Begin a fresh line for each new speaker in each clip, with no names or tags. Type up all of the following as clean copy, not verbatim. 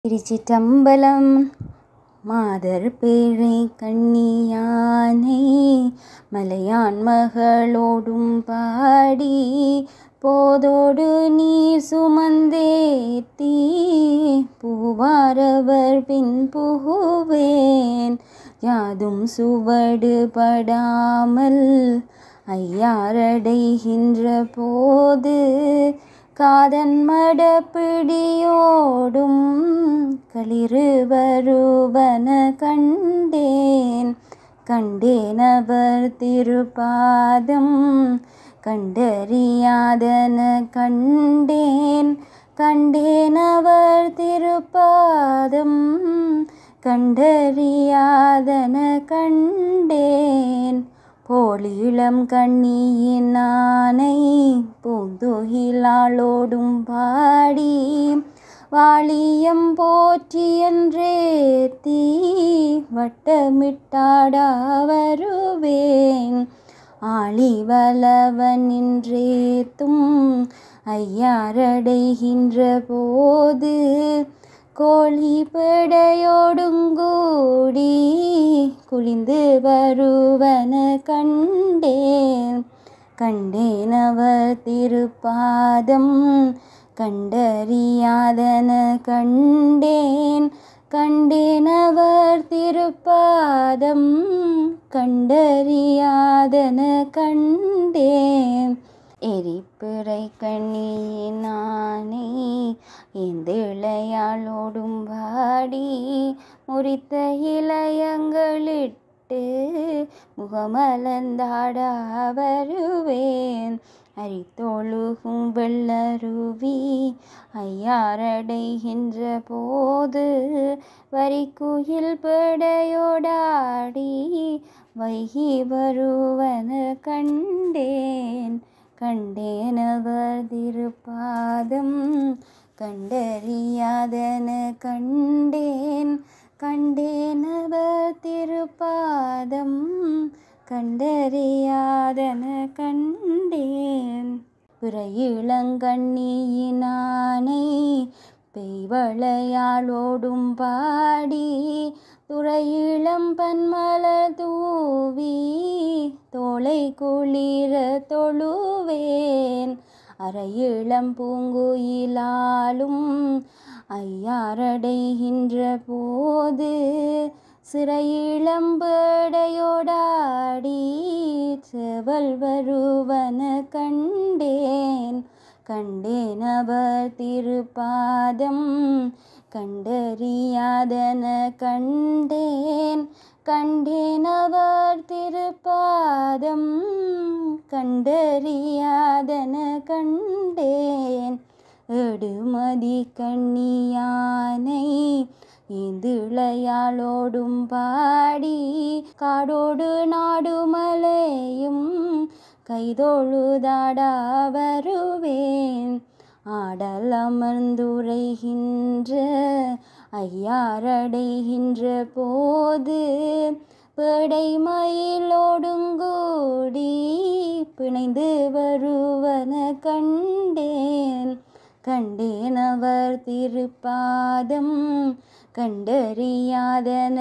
திருச்சிற்றம்பலம். மாதர் பேழை கண்ணியானை மலையான் மகளோடும் பாடி போதோடு நீர் சுமந்தேத்தி பூவாரவர் பின் புகுவேன் யாதும் சுவடு படாமல் ஐயாரடைகின்ற போது காதன் மடப்பிடியோடும் களிறு வருவன கண்டேனவர் திருப்பாதம் கண்டறியாதன கண்டேனவர் திருப்பாதம் கண்டறியாதன கண்டேன். போலிளம் கண்ணியினானை பூந்துகிலாளோடும் பாடி வாளியம் போற்றி என்றேத்தி வட்டமிட்டாடா வருவேன் ஆளிவலவன் நின்றேத்தும் ஐயாரடைகின்ற போது கோழி பிடையோடுங்கூடி குளிந்து வருவன கண்டேனவர் திருப்பாதம் கண்டறியாதன கண்டேனவர் திருப்பாதம் கண்டறியாதன கண்டேன். எரிப்பிறை கண்ணியினானை இளையாளோடும் பாடி முறித்த இளையங்களிட்டு முகமலர்ந்தாடா வருவேன் அரித்தொழுகும் வெள்ளருவி ஐயாரடைகின்ற போது வரிக்குயில் படையோடாடி வைகி வருவன கண்டேனவர் திருப்பாதம் கண்டறியாதன கண்டேனவர் திருப்பாதம் கண்டறியாதன கண்டேன். பிறையிளங்கண்ணியினானை பெய்வளையாளோடும் பாடி துறையிளம் பன்மலர் தூவி தோளை குளிர தொழுவேன் அறையிளம் பூங்குயிலாலும் ஐயாரடைகின்ற போது சிறையிளம்படையோடாடி செவல் வருவன கண்டேனவர் திருப்பாதம் கண்டறியாதன கண்டேனவர் திருப்பாதம் கண்டறியாதன கண்டேன். எடுமதி கண்ணியானை இளையாளோடும் பாடி காடோடு நாடுமலையும் கைதொழுதாடா வருவேன் ஆடல் அமர்ந்துரைகின்ற ஐயாரடைகின்ற போது பேடை மயிலோடுங்கூடி பிணைந்து வருவன கண்டேனவர் திருப்பாதம் கண்டறியாதன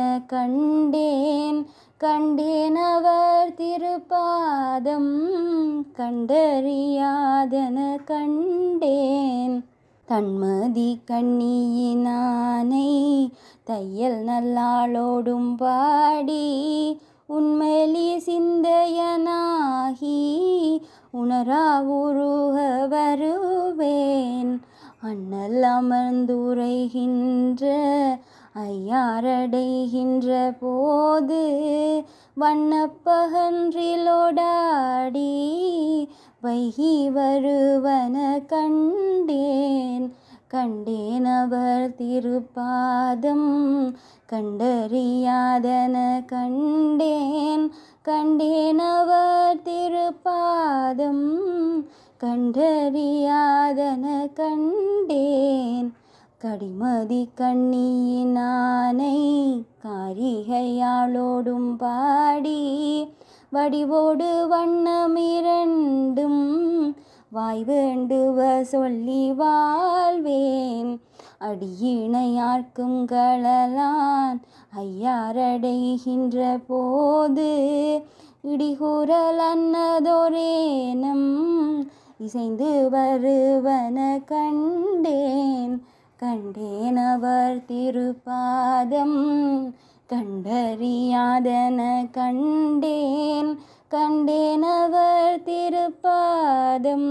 கண்டேனவர் திருப்பாதம் கண்டறியாதன கண்டேன். தன்மதி கண்ணியினானை தையல் நல்லாளோடும் பாடி உண்மெலி சிந்தையனாகி உணரா உருக வருவேன் அண்ணல் அமர்ந்துரைகின்ற ஐயாரடைகின்ற போது வண்ணப்பகன்றிலோடாடி வைகி வருவன கண்டேனவர் திருப்பாதம் கண்டறியாதன கண்டேனவர் திருப்பாதம் கண்டறியாதன கண்டேன். கடிமதி கண்ணியினானை காரிகையாளோடும் பாடி வடிவோடு வண்ணமிரண்டும் வாய் வேண்டுவ சொல்லி வாழ்வேன் அடியிணையார்க்கும் களலான் ஐயாரடைகின்ற போது இடிகுரல் அன்னதொரேனம் இசைந்து வருவன கண்டேன் கண்டேன் அவர் திருப்பாதம் கண்டறியாதன கண்டேன் கண்டேன் அவர் திருப்பாதம்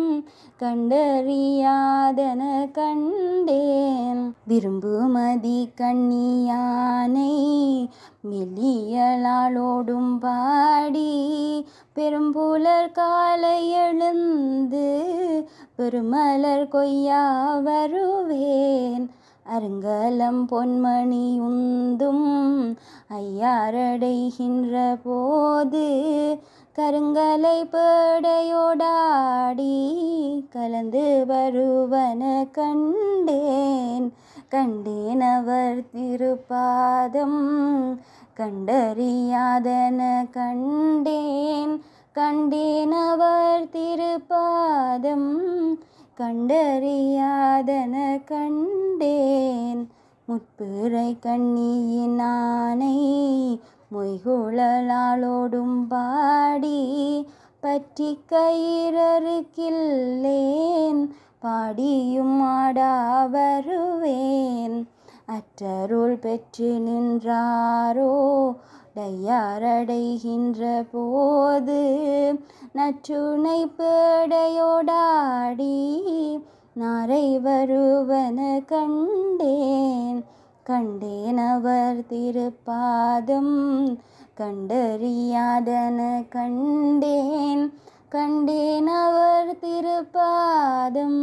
கண்டறியாதன கண்டேன் விரும்புமதி கண்ணியானை மெல்லியலாளோடும் பாடி பெரும்புலர் காலை எழுந்து பெருமலர் கொய்யா வருவேன் அருங்கலம் பொன்மணி உந்தும் ஐயாரடைகின்ற போது கருங்கலை பேடையோடாடி கலந்து வருவன கண்டேன் கண்டேன் அவர் திருப்பாதம் கண்டறியாதன கண்டேன் கண்டேன் அவர் திருப்பாதம் கண்டறியாதன கண்டேன் முட்பிறை கண்ணியின் ஆனை மொய்குழலாளோடும் பாடி பற்றி கயிறறுக்கில்லேன் பாடியும் ஆடா வருவேன் அற்றருள் பெற்று நின்றாரோ டையாரடைகின்ற போது நற்றுணை பேடையோடாடி நாரை வருவன கண்டேன் கண்டேன் அவர் திருப்பாதம் கண்டறியாதன கண்டேன் கண்டேன் அவர் திருப்பாதம்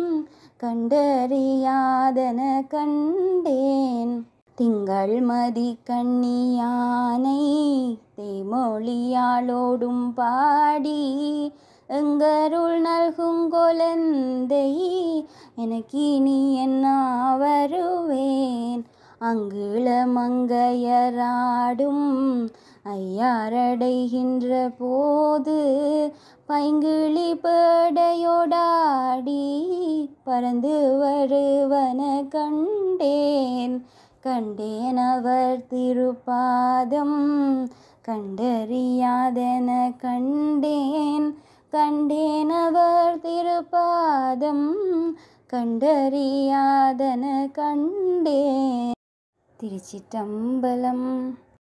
கண்டறியாதன கண்டேன் திங்கள் மதி கண்ணியானை தேமொழியாளோடும் பாடி எங்கருள் நல்கும் கொலந்தை எனக்கினி என்ன வருவேன் அங்குள மங்கையராடும் ஐயாரடைகின்ற போது பைங்கிளி பேடையோடாடி பறந்து வருவன கண்டேன் கண்டேன் அவர் திருப்பாதம் கண்டறியாதன கண்டேன் கண்டேன் அவர் திருப்பாதம் கண்டறியாதன கண்டேன். திருச்சிற்றம்பலம்.